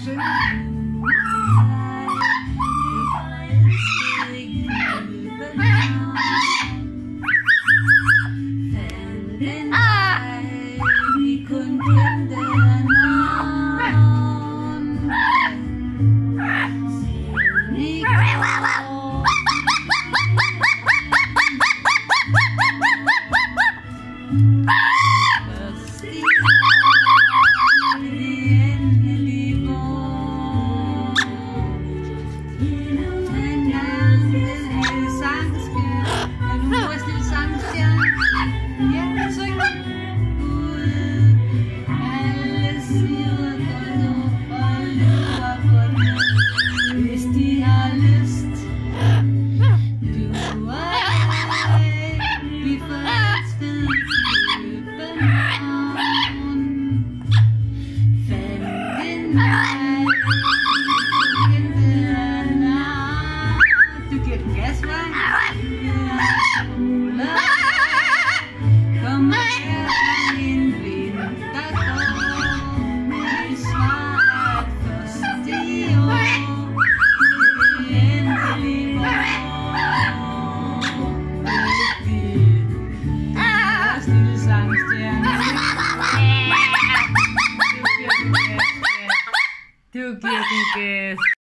Du giver den gas, hva'? Kom her, en vinter går, mit svar er et første år. Det er endelig vores lille sangstjerne. Du giver den gas.